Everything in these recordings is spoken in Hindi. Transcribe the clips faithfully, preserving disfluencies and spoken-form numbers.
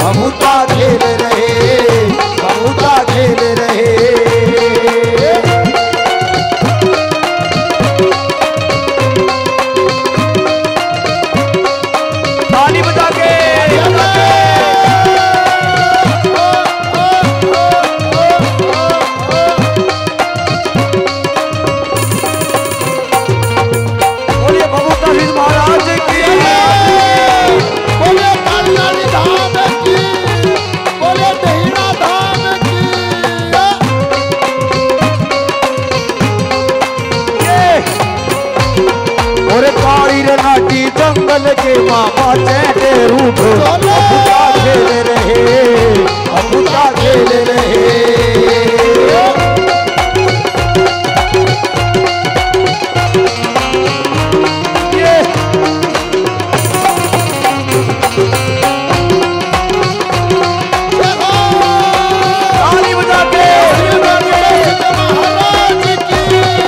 बहुता खेल रहे, बहुता खेल रहे। ताली बजा के बोलिए बहुता सिद्ध महाराज की, बोले काली धाम की, बोले दहीना धाम की। और काली रे नाटी जंगल के मामा चैटे रूप बहुता खेल रहे, बहुता खेल रहे। ताली बजा के महाराज की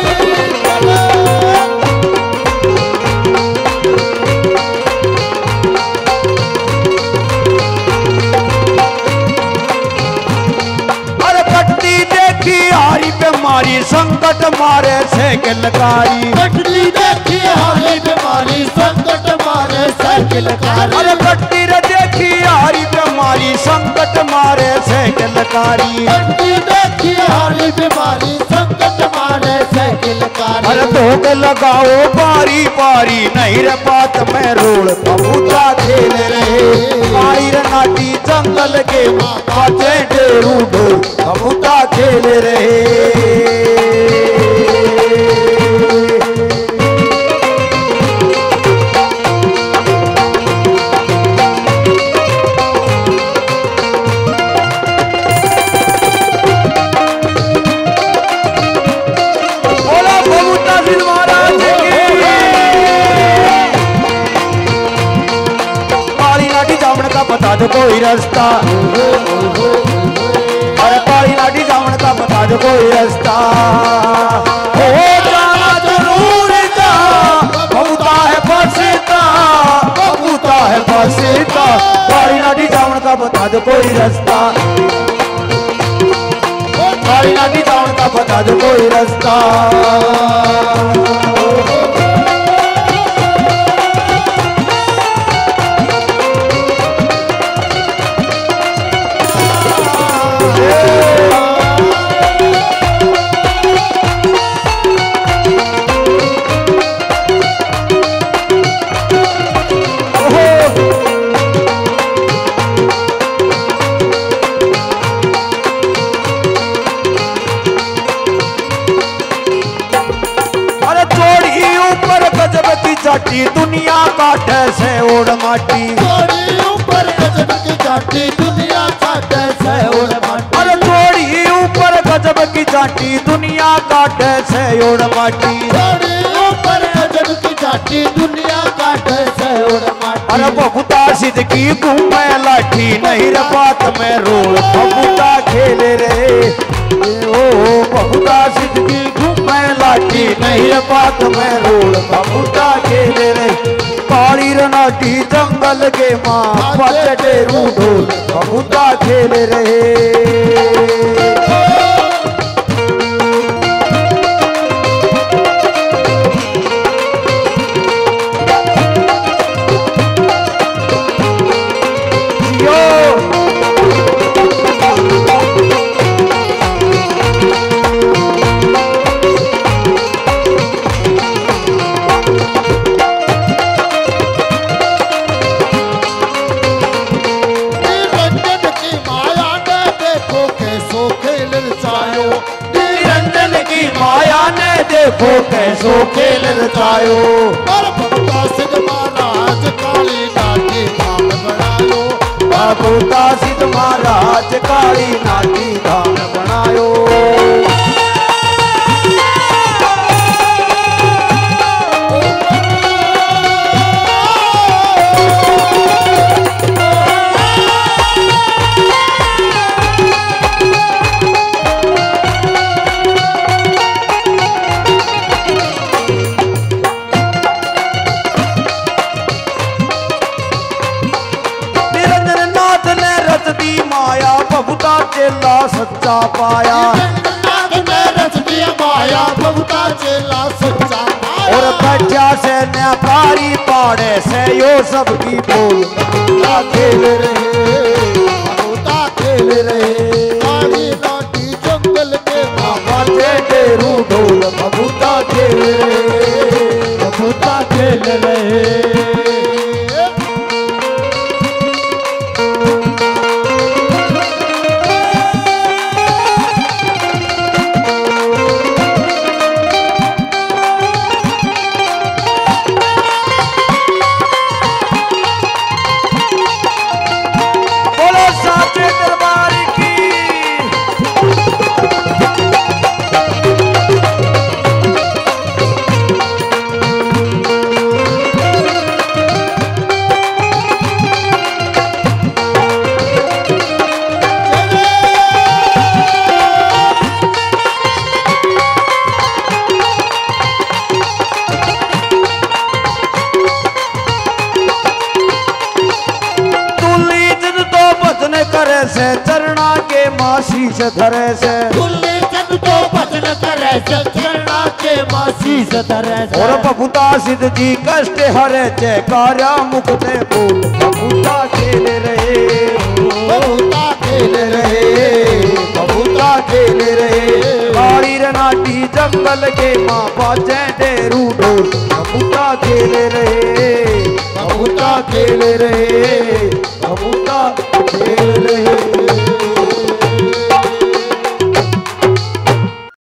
अरे पट्टी देखी हारी पे मारी संकट मारे साइकिल कारी। पटली देखी हारी बीमारी संकट मारे साइकिल कारी। अरे पट्टी रे देखी हारी पे मारी संकट मारे साइकिल कारी। पटली देखी हारी बीमारी संकट मारे साइकिल कारी। अरे धोख लगाओ पारी पारी नहीं रे बात में रोल बहुता खेल रहे। काली रे नाटी जंगल के मामा चैटे रूप बहुता खेल रहे। बोला बहुता सिद्ध महाराज की। काली नाटी जामन का बता दो कोई रास्ता, अरे काली नाटी जामन का बता दो कोई रास्ता। हो जाना जरूर था, बहुता है फसीता, बहुता है फसीता। काली नाटी जामन का बता दो कोई रास्ता, काली नाटी जामन का बता दो कोई रास्ता। अरे चोरी ऊपर गजब की जाटी दुनिया काटे से ओढ़ माटी। चोरी ऊपर गजब की जाटी दुनिया काटे से ओढ़ माटी। अरे चोरी ऊपर गजब की जाटी दुनिया काटे से ओढ़ माटी। चोरी ऊपर गजब की जाटी दुनिया काटे से ओढ़ माटी। अरे बहुता सिद्ध की घूमे लाठी नहीं रे बात में रोल बहुता खेल रहे। ओ बहुता सिद्ध की घूमे लाठी नहीं रे बात में रोल बहुता खेल रहे। काली रे नाटी जंगल के माँ चटे रूडो बहुता खेल रहे। निरंजन की माया ने देखो कैसो खेल रचायो। निरंजन की माया ने देखो कैसो खेल रचायो। और बहुता सिद्ध महाराज काली नाटी धाम बनायो। बहुता सिद्ध महाराज काली नाटी धाम बनायो। पाया। नाथ ने रच दिया माया बबूता चेला सच्चा पाया। और बच्चा से न्याकारी पाड़े से यो सबकी बोल बबूता खेल रहे बबूता खेल रहे। काली नाटी जंगल के बाजे डेरू ढोल बबूता खेल रहे बबूता खेल रहे। से चरणा के मासी से धरे से खुले जब तो भजन करे से चरणा के मासी से धरे से। और बबूता सिद्ध जी कष्ट हरे जयकारा मुख से बोल बबूता खेल रहे बबूता खेल रहे बबूता खेल रहे। काली नाटी जंगल के माँ बाजे डेरू ढोल बबूता खेल रहे बबूता खेल रहे बबूता खेल रहे।